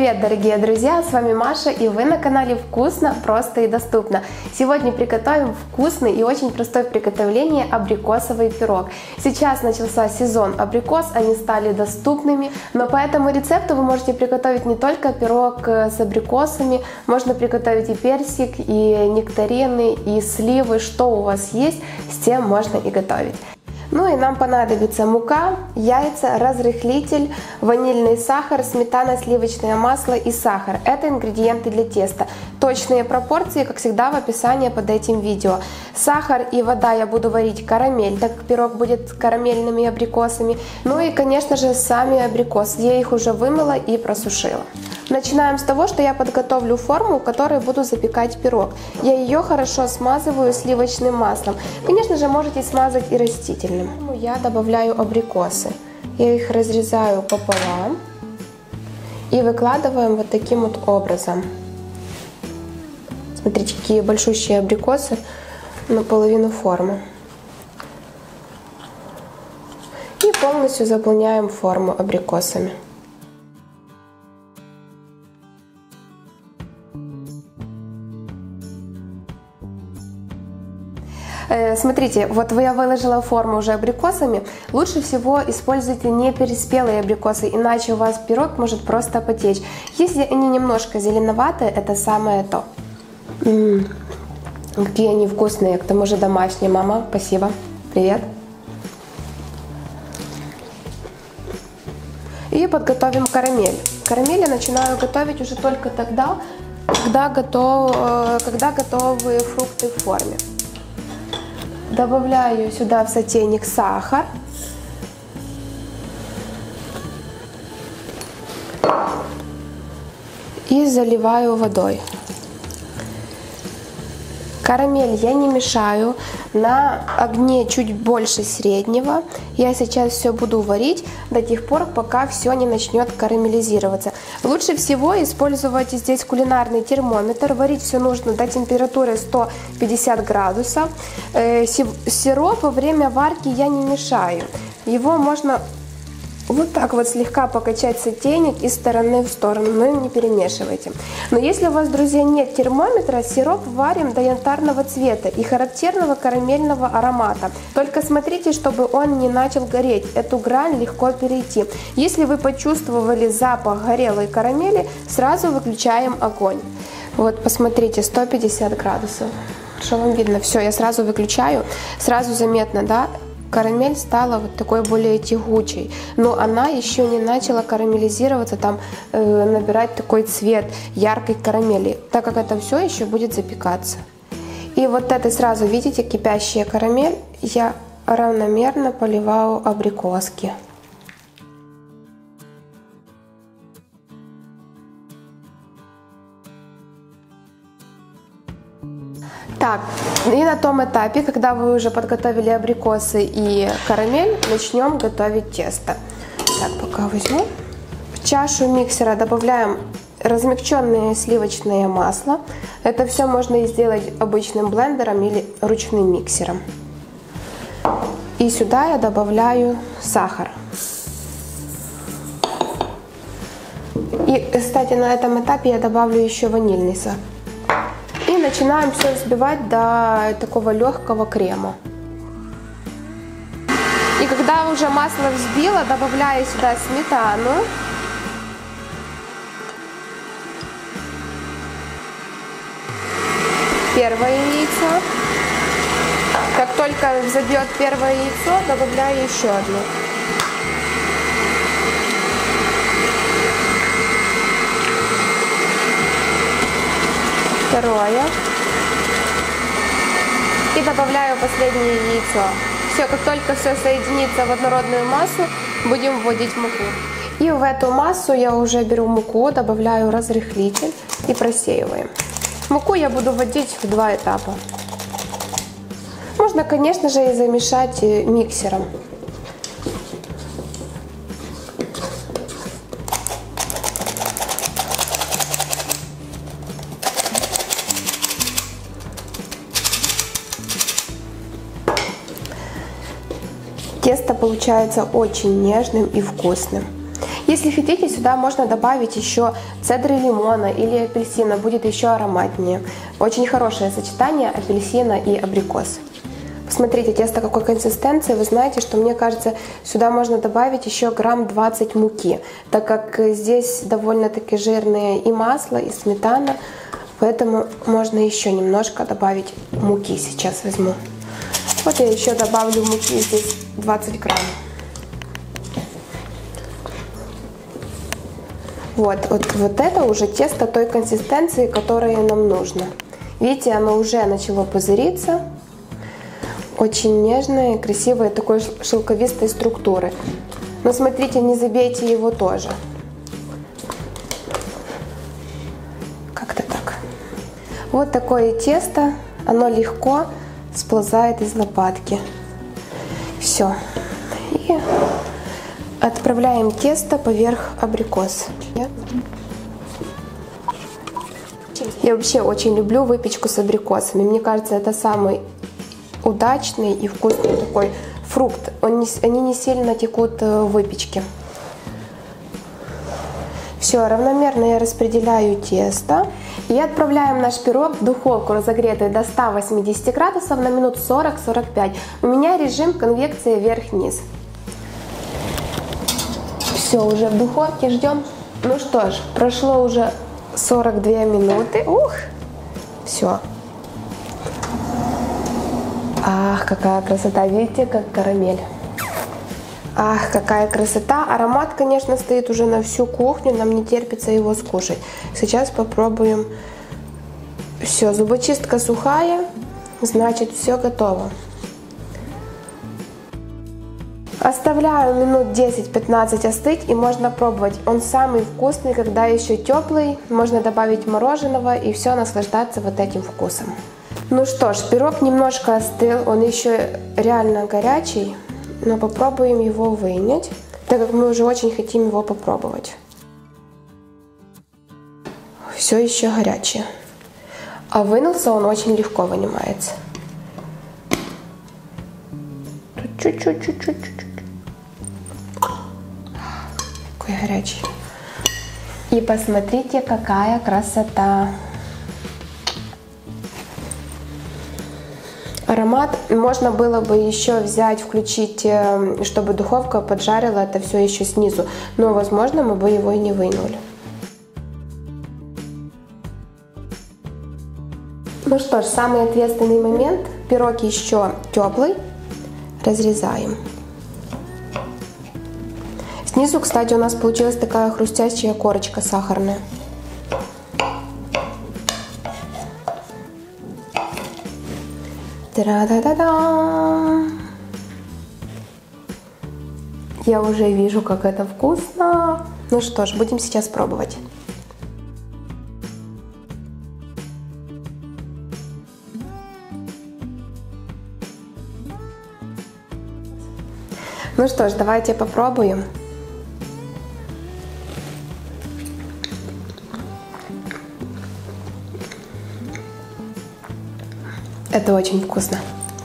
Привет, дорогие друзья! С вами Маша, и вы на канале Вкусно, просто и доступно. Сегодня приготовим вкусный и очень простой в приготовлении абрикосовый пирог. Сейчас начался сезон абрикос, они стали доступными, но по этому рецепту вы можете приготовить не только пирог с абрикосами, можно приготовить и персик, и нектарины, и сливы, что у вас есть, с тем можно и готовить. Ну и нам понадобится мука, яйца, разрыхлитель, ванильный сахар, сметана, сливочное масло и сахар. Это ингредиенты для теста. Точные пропорции, как всегда, в описании под этим видео. Сахар и вода я буду варить карамель, так как пирог будет с карамельными абрикосами. Ну и, конечно же, сами абрикосы. Я их уже вымыла и просушила. Начинаем с того, что я подготовлю форму, в которой буду запекать пирог. Я ее хорошо смазываю сливочным маслом. Конечно же, можете смазать и растительным. Я добавляю абрикосы. Я их разрезаю пополам и выкладываем вот таким вот образом. Смотрите, какие большущие абрикосы, наполовину формы. И полностью заполняем форму абрикосами. Смотрите, вот я выложила форму уже абрикосами. Лучше всего используйте не переспелые абрикосы, иначе у вас пирог может просто потечь. Если они немножко зеленоватые, это самое то. Какие они вкусные, к тому же домашние. Мама, спасибо. Привет. И подготовим карамель. Карамель я начинаю готовить уже только тогда, когда готовы фрукты в форме. Добавляю сюда в сотейник сахар. И заливаю водой. Карамель я не мешаю, на огне чуть больше среднего. Я сейчас все буду варить до тех пор, пока все не начнет карамелизироваться. Лучше всего использовать здесь кулинарный термометр. Варить все нужно до температуры 150 градусов. Сироп во время варки я не мешаю. Его можно вот так вот слегка покачать сотейник из стороны в сторону, но не перемешивайте. Но если у вас, друзья, нет термометра, сироп варим до янтарного цвета и характерного карамельного аромата. Только смотрите, чтобы он не начал гореть, эту грань легко перейти. Если вы почувствовали запах горелой карамели, сразу выключаем огонь. Вот, посмотрите, 150 градусов. Хорошо вам видно? Все, я сразу выключаю. Сразу заметно, да? Карамель стала вот такой более тягучей, но она еще не начала карамелизироваться, там набирать такой цвет яркой карамели, так как это все еще будет запекаться. И вот это сразу, видите, кипящая карамель, я равномерно поливаю абрикоски. Так, и на том этапе, когда вы уже подготовили абрикосы и карамель, начнем готовить тесто. Так, пока возьму. В чашу миксера добавляем размягченное сливочное масло. Это все можно сделать обычным блендером или ручным миксером. И сюда я добавляю сахар. И, кстати, на этом этапе я добавлю еще ванильный сахар. И начинаем все взбивать до такого легкого крема. И когда уже масло взбила, добавляю сюда сметану. Первое яйцо. Как только взобьет первое яйцо, добавляю еще одно. Второе. И добавляю последнее яйцо. Все, как только все соединится в однородную массу, будем вводить муку. И в эту массу я уже беру муку, добавляю разрыхлитель и просеиваем. Муку я буду вводить в два этапа. Можно, конечно же, и замешать миксером. Тесто получается очень нежным и вкусным. Если хотите, сюда можно добавить еще цедры лимона или апельсина, будет еще ароматнее. Очень хорошее сочетание апельсина и абрикос. Посмотрите, тесто какой консистенции. Вы знаете, что мне кажется, сюда можно добавить еще грамм 20 муки, так как здесь довольно-таки жирные и масло, и сметана, поэтому можно еще немножко добавить муки. Сейчас возьму. Вот я еще добавлю муки, здесь 20 грамм. Вот это уже тесто той консистенции, которая нам нужно. Видите, оно уже начало пузыриться. Очень нежное, красивое, такой шелковистой структуры. Но смотрите, не забейте его тоже. Как-то так. Вот такое тесто, оно легко сползает из лопатки. Все. И отправляем тесто поверх абрикос. Я вообще очень люблю выпечку с абрикосами. Мне кажется, это самый удачный и вкусный такой фрукт. Они не сильно текут в выпечке. Все, равномерно я распределяю тесто. И отправляем наш пирог в духовку, разогретую до 180 градусов на минут 40-45. У меня режим конвекции вверх-вниз. Все, уже в духовке ждем. Ну что ж, прошло уже 42 минуты. Ух, все. Ах, какая красота, видите, как карамель. Ах, какая красота. Аромат, конечно, стоит уже на всю кухню, нам не терпится его скушать. Сейчас попробуем. Все, зубочистка сухая, значит, все готово. Оставляю минут 10-15 остыть, и можно пробовать. Он самый вкусный, когда еще теплый. Можно добавить мороженого и все, наслаждаться вот этим вкусом. Ну что ж, пирог немножко остыл, он еще реально горячий, но попробуем его вынять, так как мы уже очень хотим его попробовать. Все еще горячий. А вынулся он очень легко вынимается. Тут чуть-чуть. Какой горячий. И посмотрите, какая красота. Аромат можно было бы еще взять, включить, чтобы духовка поджарила это все еще снизу. Но, возможно, мы бы его и не вынули. Ну что ж, самый ответственный момент. Пирог еще теплый. Разрезаем. Снизу, кстати, у нас получилась такая хрустящая корочка сахарная. Та-да-да-да! Я уже вижу, как это вкусно. Ну что ж, будем сейчас пробовать. Ну что ж, давайте попробуем. Это очень вкусно.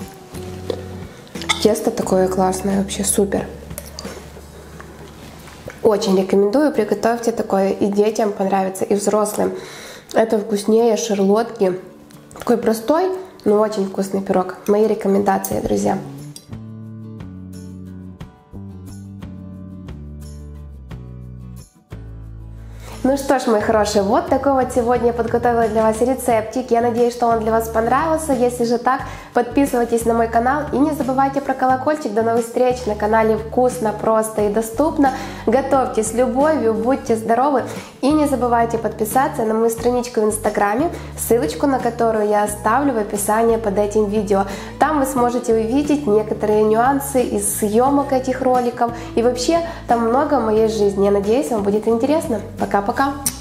Тесто такое классное, вообще супер. Очень рекомендую, приготовьте такое, и детям понравится, и взрослым. Это вкуснее шарлотки. Такой простой, но очень вкусный пирог. Мои рекомендации, друзья. Ну что ж, мои хорошие, вот такой вот сегодня я подготовила для вас рецептик. Я надеюсь, что он для вас понравился. Если же так, подписывайтесь на мой канал и не забывайте про колокольчик. До новых встреч на канале Вкусно, Просто и Доступно. Готовьте с любовью, будьте здоровы и не забывайте подписаться на мою страничку в Инстаграме, ссылочку на которую я оставлю в описании под этим видео. Там вы сможете увидеть некоторые нюансы из съемок этих роликов и вообще там много моей жизни. Я надеюсь, вам будет интересно. Пока-пока!